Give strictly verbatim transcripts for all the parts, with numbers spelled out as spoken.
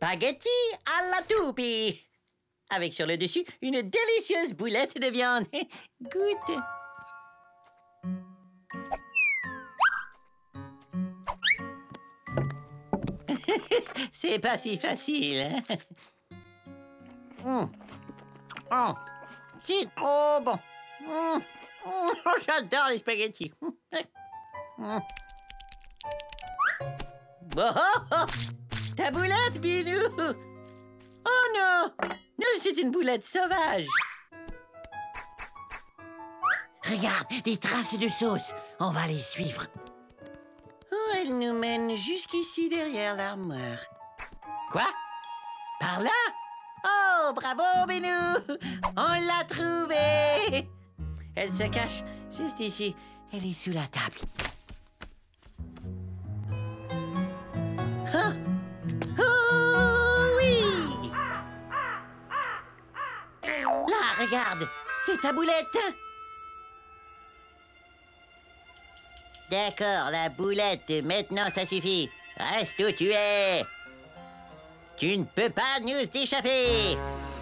spaghettis à la toupie. Avec sur le dessus une délicieuse boulette de viande. Goûte. C'est pas si facile, hein? Mmh. Oh, c'est trop bon. Mmh. Oh, j'adore les spaghettis. Mmh. Oh, oh, oh. Ta boulette, Binou. Oh non, non, c'est une boulette sauvage. Regarde, des traces de sauce. On va les suivre. Oh, elle nous mène jusqu'ici derrière l'armoire. Quoi? Par là? Oh, bravo, Binou! On l'a trouvée! Elle se cache juste ici. Elle est sous la table. Ah! Oh, oui! Là, regarde! C'est ta boulette! D'accord, la boulette. Maintenant, ça suffit. Reste où tu es. Tu ne peux pas nous échapper.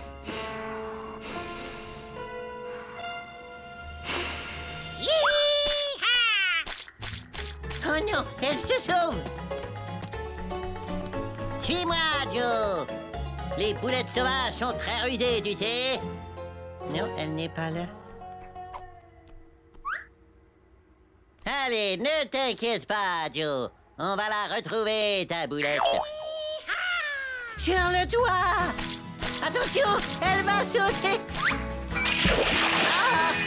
Oh non, elle se sauve. Suis-moi, Joe. Les boulettes sauvages sont très rusées, tu sais. Non, elle n'est pas là. Allez, ne t'inquiète pas, Joe. On va la retrouver, ta boulette. Sur le toit! Attention, elle va sauter! Ah!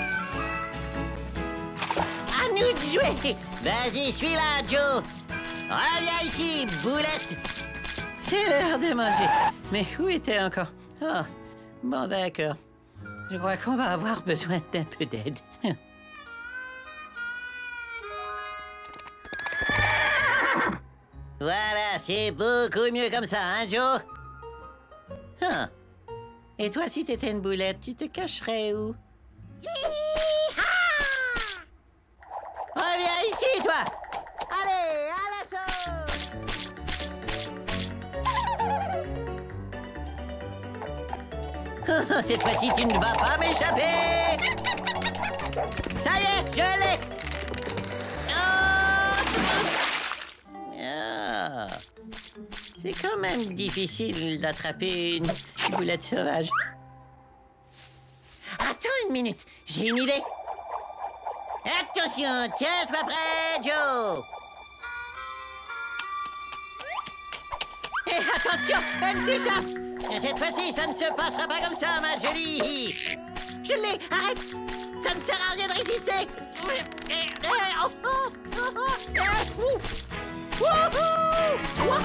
À nous de jouer! Vas-y, suis-la, Joe! Reviens ici, boulette! C'est l'heure de manger. Mais où est-elle encore? Oh, bon, d'accord. Je crois qu'on va avoir besoin d'un peu d'aide. Voilà, c'est beaucoup mieux comme ça, hein, Joe? Huh. Et toi, si t'étais une boulette, tu te cacherais où? Reviens ici, toi! Allez, à l'assaut! Cette fois-ci, tu ne vas pas m'échapper! Ça y est, je l'ai! C'est quand même difficile d'attraper une boulette sauvage. Attends une minute, j'ai une idée. Attention, tiens-toi prêt, Joe. Et attention, elle s'échappe. Cette fois-ci, ça ne se passera pas comme ça, ma jolie. Je l'ai, arrête. Ça ne sert à rien de résister. Oh, oh, oh, oh. Wouhou!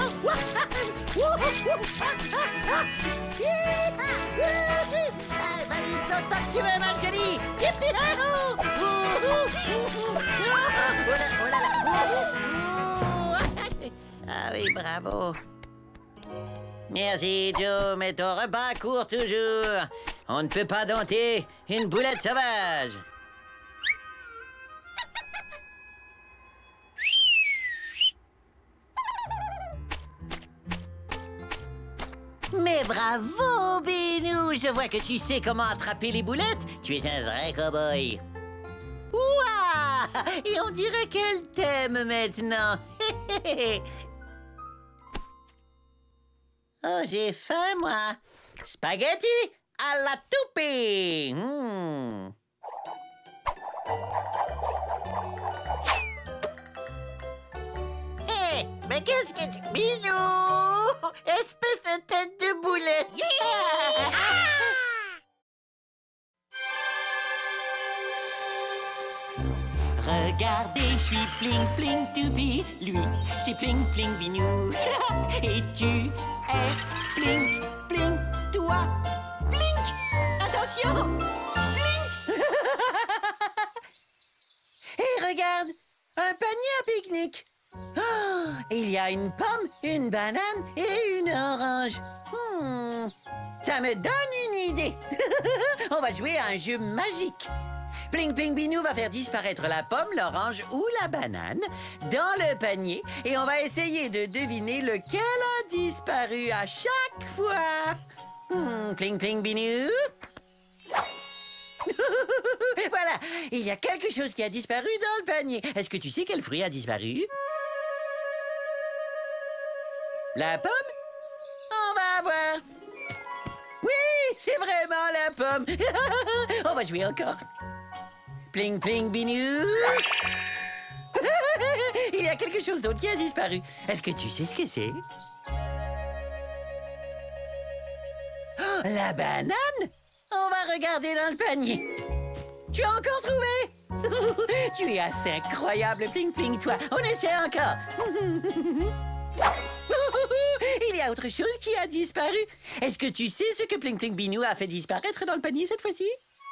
Vas-y, saute tant que tu veux, ma jolie! Ah oui, bravo! Merci, Joe, mais ton repas court toujours. On ne peut pas dompter une boulette sauvage. Mais bravo, Binou! Je vois que tu sais comment attraper les boulettes. Tu es un vrai cow-boy. Ouah! Et on dirait qu'elle t'aime maintenant. Oh, j'ai faim, moi. Spaghetti à la toupie. Mmh. Hé, hey, mais qu'est-ce que tu... Binou! Espèce de tête de boulette! Yeah! Regardez, je suis pling pling toupie. Lui, c'est pling pling binou. Et tu es pling pling toi. Pling! Attention! Pling! Et regarde, un panier à pique-nique. Oh, il y a une pomme, une banane et une orange. Hmm, ça me donne une idée. On va jouer à un jeu magique. Pling Pling Binou va faire disparaître la pomme, l'orange ou la banane dans le panier et on va essayer de deviner lequel a disparu à chaque fois. Hmm, cling, cling, binou. Voilà, il y a quelque chose qui a disparu dans le panier. Est-ce que tu sais quel fruit a disparu? La pomme? On va voir. Oui, c'est vraiment la pomme. On va jouer encore. Pling, pling, binou. Il y a quelque chose d'autre qui a disparu. Est-ce que tu sais ce que c'est? Oh, la banane? On va regarder dans le panier. Tu as encore trouvé? Tu es assez incroyable, Pling Pling, toi. On essaie encore. Il y a autre chose qui a disparu. Est-ce que tu sais ce que Pling Pling Binou a fait disparaître dans le panier cette fois-ci?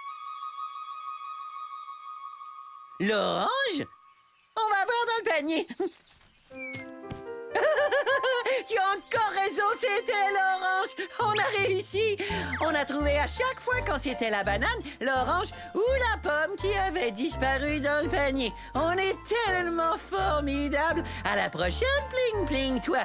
L'orange? On va voir dans le panier. Tu as encore raison, c'était l'orange. On a réussi. On a trouvé à chaque fois quand c'était la banane, l'orange ou la pomme qui avait disparu dans le panier. On est tellement formidable. À la prochaine, Pling Pling, toi.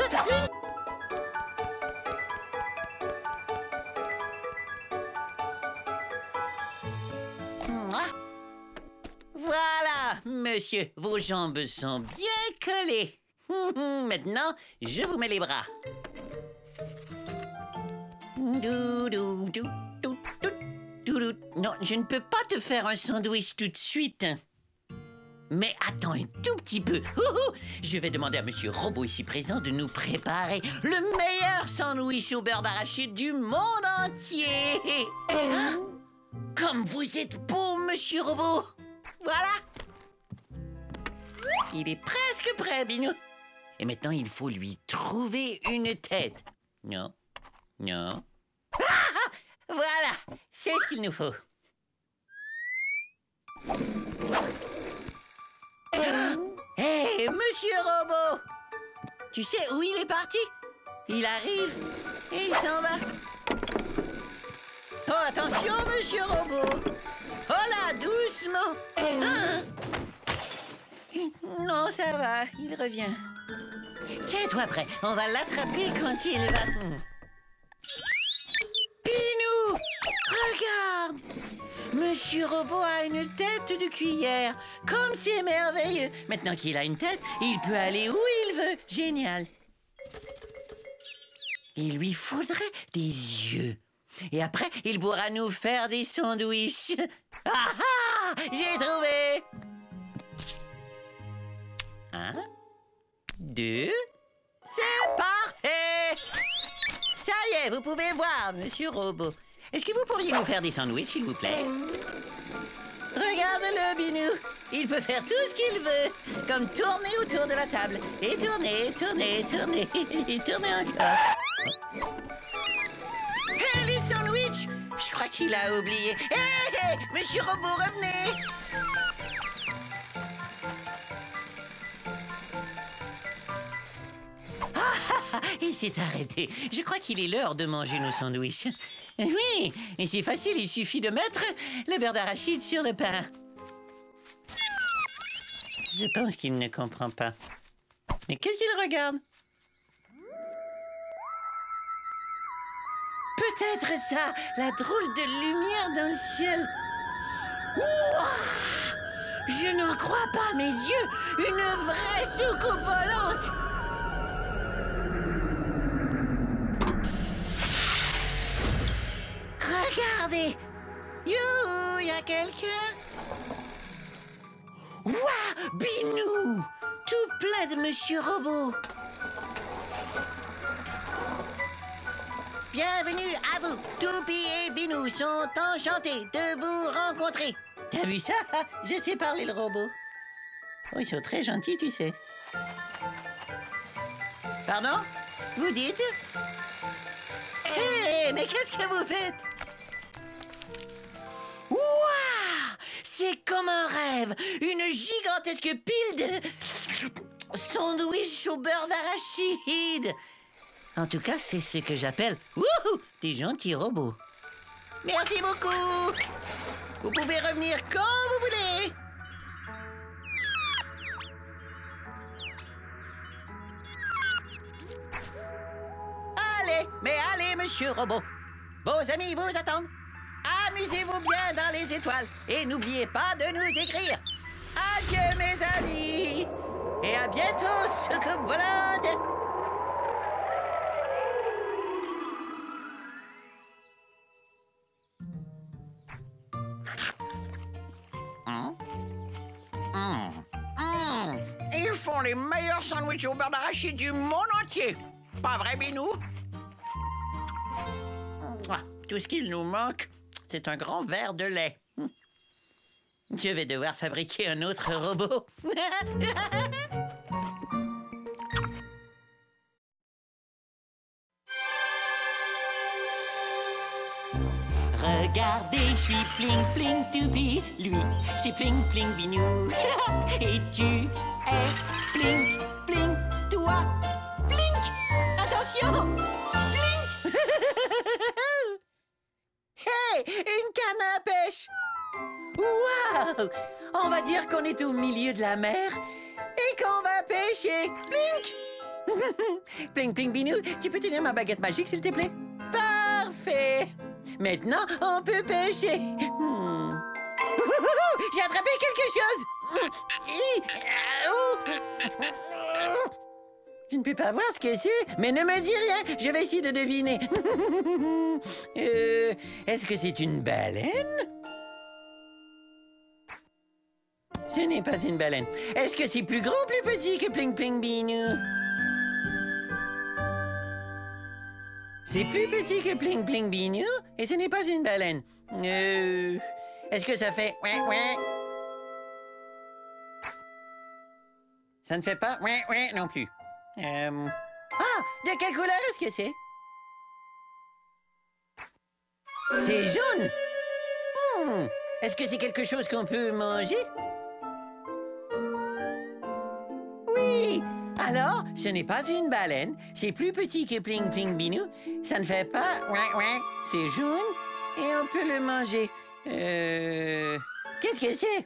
Voilà, monsieur, vos jambes sont bien collées. Maintenant, je vous mets les bras. Non, je ne peux pas te faire un sandwich tout de suite. Mais attends un tout petit peu. Je vais demander à Monsieur Robot ici présent de nous préparer le meilleur sandwich au beurre d'arachide du monde entier. Ah, comme vous êtes beau, Monsieur Robot. Voilà. Il est presque prêt, Binou. Et maintenant, il faut lui trouver une tête. Non, non. Ah, voilà, c'est ce qu'il nous faut. Hé, hey, Monsieur Robot! Tu sais où il est parti? Il arrive et il s'en va. Oh, attention, Monsieur Robot! Oh là, doucement! Ah. Non, ça va, il revient. Tiens-toi prêt, on va l'attraper quand il va... Pinou! Regarde! Monsieur Robot a une tête de cuillère. Comme c'est merveilleux! Maintenant qu'il a une tête, il peut aller où il veut. Génial! Il lui faudrait des yeux. Et après, il pourra nous faire des sandwichs. Ah ah! J'ai trouvé! Un, deux, c'est parfait! Ça y est, vous pouvez voir, Monsieur Robot. Est-ce que vous pourriez nous faire des sandwichs, s'il vous plaît? Regarde-le, Binou. Il peut faire tout ce qu'il veut, comme tourner autour de la table. Et tourner, tourner, tourner, et tourner encore. Hé, les sandwichs! Je crois qu'il a oublié. Hé, hé, Monsieur Robot, revenez! Il s'est arrêté. Je crois qu'il est l'heure de manger nos sandwichs. Oui, et c'est facile, il suffit de mettre le beurre d'arachide sur le pain. Je pense qu'il ne comprend pas. Mais qu'est-ce qu'il regarde? Peut-être ça, la drôle de lumière dans le ciel. Ouah! Je n'en crois pas mes yeux. Une vraie soucoupe volante. Regardez! Youhou, y a quelqu'un? Ouah, Binou! Tout plein de Monsieur Robot. Bienvenue à vous. Toupie et Binou sont enchantés de vous rencontrer. T'as vu ça? Je sais parler le robot. Oh, ils sont très gentils, tu sais. Pardon? Vous dites? Hé, hey, mais qu'est-ce que vous faites? Ouah! C'est comme un rêve! Une gigantesque pile de sandwich au beurre d'arachide! En tout cas, c'est ce que j'appelle wouhou, des gentils robots. Merci beaucoup! Vous pouvez revenir quand vous voulez! Monsieur Robot. Vos amis vous attendent. Amusez-vous bien dans les étoiles et n'oubliez pas de nous écrire. Adieu mes amis et à bientôt, soucoupe volante. Mmh. Mmh. Mmh. Ils font les meilleurs sandwichs au beurre d'arachide du monde entier. Pas vrai, Binou? Tout ce qu'il nous manque, c'est un grand verre de lait. Je vais devoir fabriquer un autre robot. Regardez, je suis Pling Pling Toupi. Lui, c'est Pling Pling Binou. Et tu es Pling Pling, toi. Plink! Attention! Plink! Hey! Une canne à pêche! Waouh! On va dire qu'on est au milieu de la mer et qu'on va pêcher. Plink! Pling Pling Binou, tu peux tenir ma baguette magique, s'il te plaît? Parfait! Maintenant, on peut pêcher. Hmm. J'ai attrapé quelque chose! Je ne peux pas voir ce que c'est, mais ne me dis rien, je vais essayer de deviner. euh, Est-ce que c'est une baleine? Ce n'est pas une baleine. Est-ce que c'est plus gros ou plus petit que Pling Pling Binou? C'est plus petit que Pling Pling Binou et ce n'est pas une baleine. Euh, Est-ce que ça fait... Ouais, ouais. Ça ne fait pas... Ouais, ouais non plus. Euh... Ah! De quelle couleur est-ce que c'est? C'est jaune! Hmm. Est-ce que c'est quelque chose qu'on peut manger? Oui! Alors, ce n'est pas une baleine. C'est plus petit que Pling Pling Binou. Ça ne fait pas... Ouais, ouais. C'est jaune et on peut le manger. Euh... Qu'est-ce que c'est?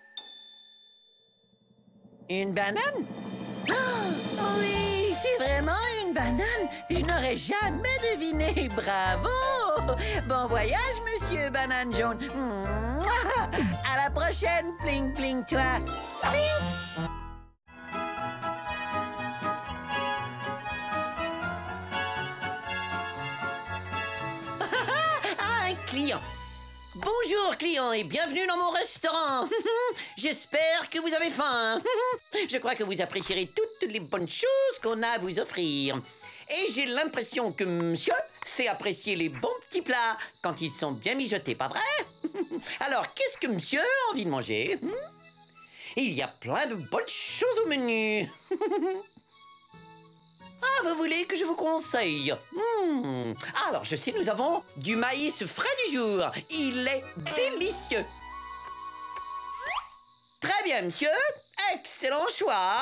Une banane? Oh, oui, c'est vraiment une banane. Je n'aurais jamais deviné. Bravo! Bon voyage, monsieur Banane Jaune. Mouah! À la prochaine, Pling Pling toi. Pling! Ah, un client. Bonjour client et bienvenue dans mon restaurant. J'espère que vous avez faim. Je crois que vous apprécierez toutes les bonnes choses qu'on a à vous offrir. Et j'ai l'impression que monsieur sait apprécier les bons petits plats quand ils sont bien mijotés, pas vrai? Alors, qu'est-ce que monsieur a envie de manger? Il y a plein de bonnes choses au menu. Ah, vous voulez que je vous conseille? hmm. Alors, je sais, nous avons du maïs frais du jour. Il est délicieux. Très bien, monsieur. Excellent choix.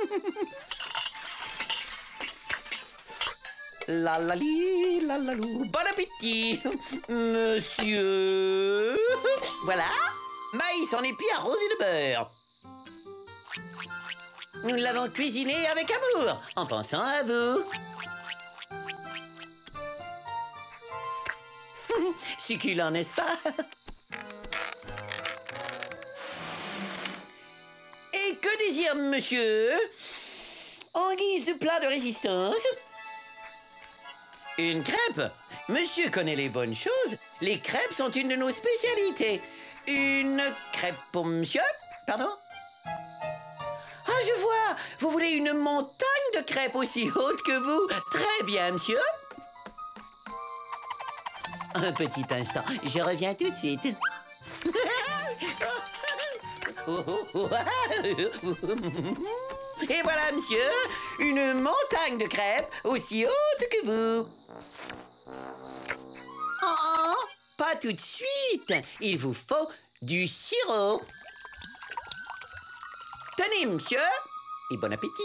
La la li, la la lou. Bon appétit, monsieur. Voilà, maïs en épi arrosé de beurre. Nous l'avons cuisiné avec amour, en pensant à vous. Succulent, n'est-ce pas? Et que désire monsieur? En guise de plat de résistance? Une crêpe? Monsieur connaît les bonnes choses. Les crêpes sont une de nos spécialités. Une crêpe pour monsieur? Pardon? Ah, je vois! Vous voulez une montagne de crêpes aussi haute que vous? Très bien, monsieur. Un petit instant, je reviens tout de suite. Et voilà, monsieur, une montagne de crêpes aussi haute que vous. Oh, oh, pas tout de suite. Il vous faut du sirop. Tenez, monsieur, et bon appétit.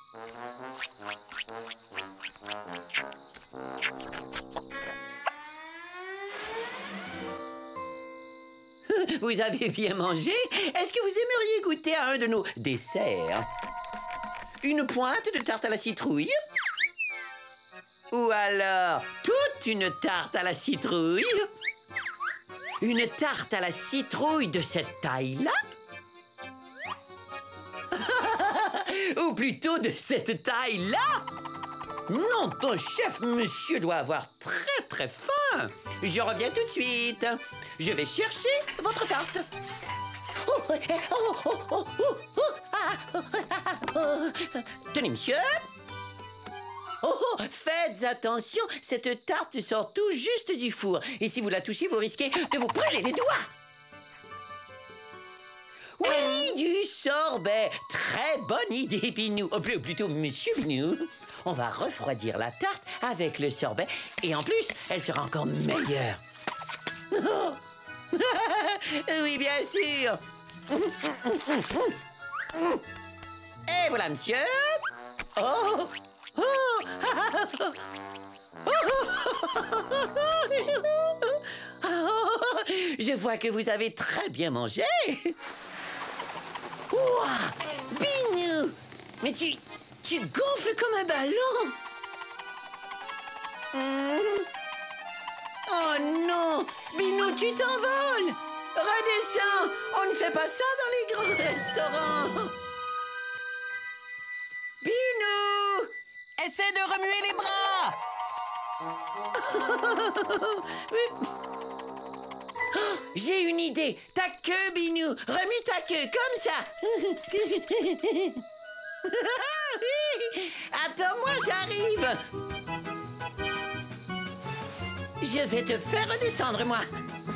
Vous avez bien mangé? Est-ce que vous aimeriez goûter à un de nos desserts? Une pointe de tarte à la citrouille? Ou alors, toute juste une tarte à la citrouille? Une tarte à la citrouille de cette taille-là? Ou plutôt de cette taille-là? Non, ton chef, monsieur, doit avoir très, très faim. Je reviens tout de suite. Je vais chercher votre tarte. Oh, oh, oh, oh, oh, oh, ah, oh. Tenez, monsieur. Oh, oh, faites attention, cette tarte sort tout juste du four. Et si vous la touchez, vous risquez de vous brûler les doigts. Oui, du sorbet. Très bonne idée, Binou. Oh, plutôt, monsieur Binou. On va refroidir la tarte avec le sorbet. Et en plus, elle sera encore meilleure. Oh. Oui, bien sûr. Et voilà, monsieur. Oh. Oh. Oh. Je vois que vous avez très bien mangé. Ouah, Binou! Mais tu... tu gonfles comme un ballon! Mmh. Oh non! Binou, tu t'envoles! Redescends! On ne fait pas ça dans les grands restaurants! Binou! Essaie de remuer les bras! Oui. Oh, j'ai une idée. Ta queue, Binou. Remue ta queue, comme ça. Attends-moi, j'arrive. Je vais te faire redescendre, moi.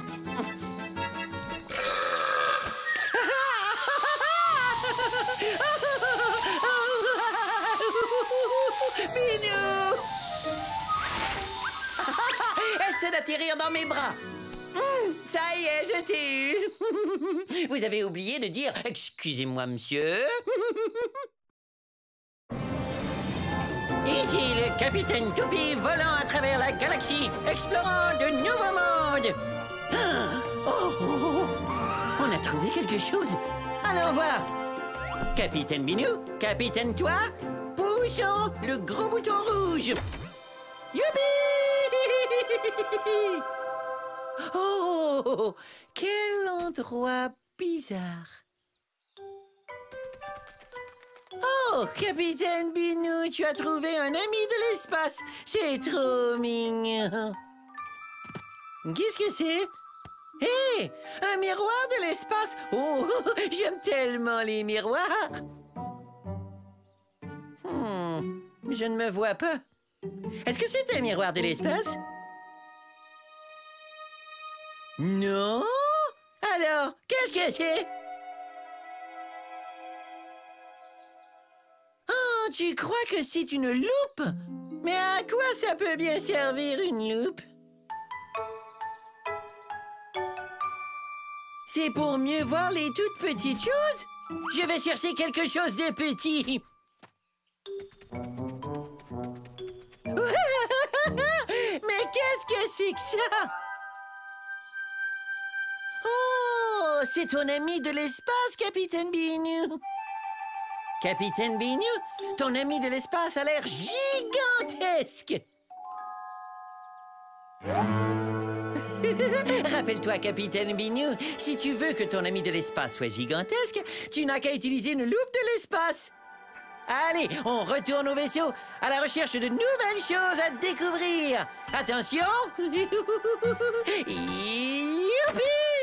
Binou. Essaie d'atterrir dans mes bras. Mmh, ça y est, je t'ai eu. Vous avez oublié de dire « Excusez-moi, monsieur ». Ici le capitaine Toupie volant à travers la galaxie, explorant de nouveaux mondes. Ah, oh, oh, oh. On a trouvé quelque chose. Allons voir. Capitaine Binou, capitaine toi, poussons le gros bouton rouge. Youpi! Oh, quel endroit bizarre. Oh, capitaine Binou, tu as trouvé un ami de l'espace. C'est trop mignon. Qu'est-ce que c'est? Hé, hey, un miroir de l'espace. Oh, j'aime tellement les miroirs. Hmm, je ne me vois pas. Est-ce que c'est un miroir de l'espace? Non? Alors, qu'est-ce que c'est? Oh, tu crois que c'est une loupe? Mais à quoi ça peut bien servir une loupe? C'est pour mieux voir les toutes petites choses? Je vais chercher quelque chose de petit. Mais qu'est-ce que c'est que ça? Oh, c'est ton ami de l'espace, Capitaine Binou. Capitaine Binou, ton ami de l'espace a l'air gigantesque. Rappelle-toi, Capitaine Binou, si tu veux que ton ami de l'espace soit gigantesque, tu n'as qu'à utiliser une loupe de l'espace. Allez, on retourne au vaisseau à la recherche de nouvelles choses à découvrir. Attention. Youpi!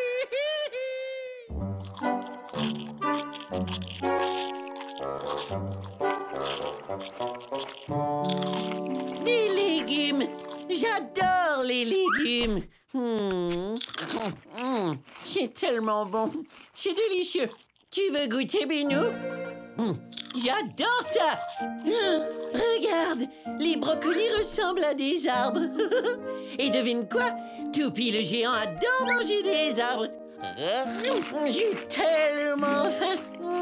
Des légumes. J'adore les légumes. Mmh. Mmh. C'est tellement bon. C'est délicieux. Tu veux goûter, Binou? Mmh. J'adore ça. Mmh. Regarde, les brocolis ressemblent à des arbres. Et devine quoi? Toupie le géant adore manger des arbres. J'ai tellement faim.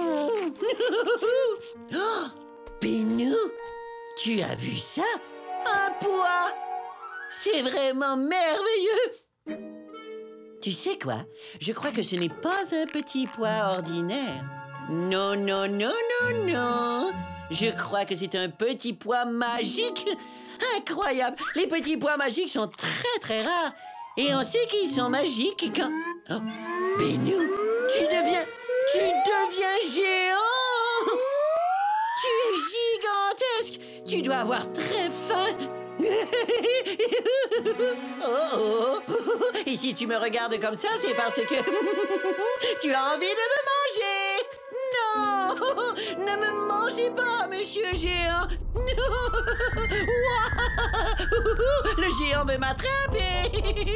Oh, Binou, tu as vu ça? Un pois! C'est vraiment merveilleux! Tu sais quoi? Je crois que ce n'est pas un petit pois ordinaire. Non, non, non, non, non. Je crois que c'est un petit pois magique. Incroyable! Les petits pois magiques sont très très rares. Et on sait qu'ils sont magiques quand... Oh. Benou, tu deviens... Tu deviens géant! Tu es gigantesque! Tu dois avoir très faim! Oh, oh. Et si tu me regardes comme ça, c'est parce que... tu as envie de me manger! Non! Ne me mangez pas, monsieur géant! Non! Le géant veut m'attraper!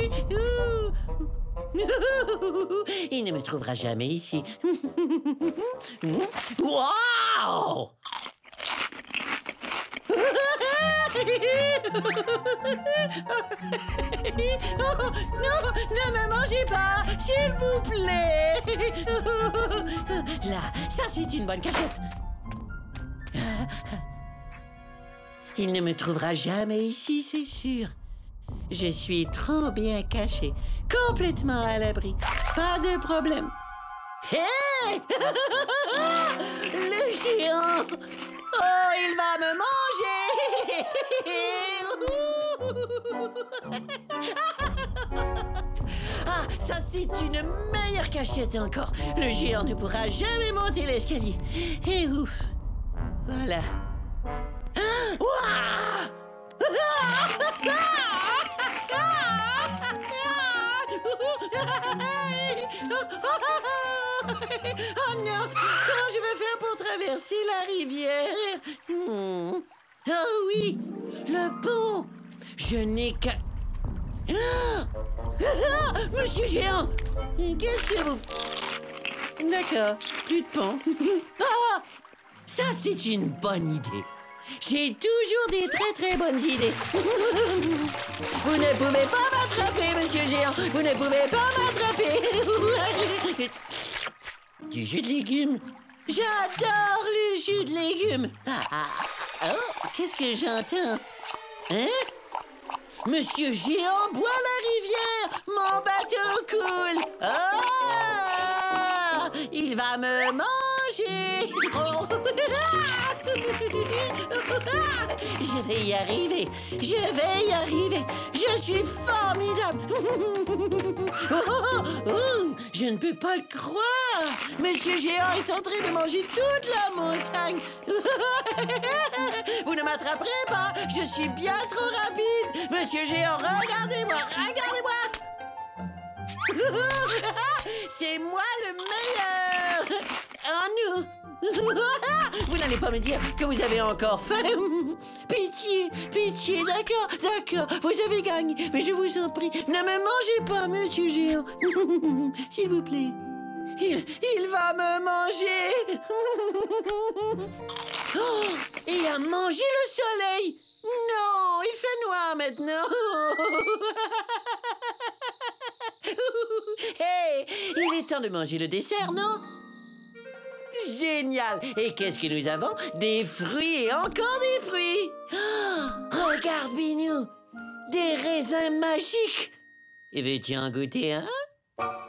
Il ne me trouvera jamais ici. Wow! Oh, non, ne me mangez pas, s'il vous plaît. Là, ça c'est une bonne cachette. Il ne me trouvera jamais ici, c'est sûr. Je suis trop bien caché, complètement à l'abri. Pas de problème. Hé! Le géant! Oh, il va me manger! Ah, ça c'est une meilleure cachette encore. Le géant ne pourra jamais monter l'escalier. Et ouf. Voilà. Ah, ouah! Oh non! Comment je vais faire pour traverser la rivière? Hmm. Oh oui! Le pont! Je n'ai qu'à... Ah! Ah! Monsieur Géant! Qu'est-ce que vous... D'accord, plus de pont. Ah! Ça, c'est une bonne idée. J'ai toujours des très très bonnes idées. Vous ne pouvez pas m'attraper, monsieur Géant. Vous ne pouvez pas m'attraper. Du jus de légumes. J'adore le jus de légumes. Ah, ah. Oh, qu'est-ce que j'entends? Hein? Monsieur Géant boit la rivière. Mon bateau coule. Ah! Il va me manger. Oh. Je vais y arriver. Je vais y arriver. Je suis formidable. Oh, oh, oh, je ne peux pas le croire. Monsieur Géant est en train de manger toute la montagne. Vous ne m'attraperez pas. Je suis bien trop rapide. Monsieur Géant, regardez-moi. Regardez-moi. C'est moi le meilleur. En nous. Vous n'allez pas me dire que vous avez encore faim. Pitié, pitié, d'accord, d'accord, vous avez gagné. Mais je vous en prie, ne me mangez pas, monsieur Géant. S'il vous plaît. Il, il va me manger. Oh, il a mangé le soleil. Non, il fait noir maintenant. Hey, il est temps de manger le dessert, non? Génial! Et qu'est-ce que nous avons? Des fruits et encore des fruits! Oh, regarde, Binou! Des raisins magiques! Et veux-tu en goûter un?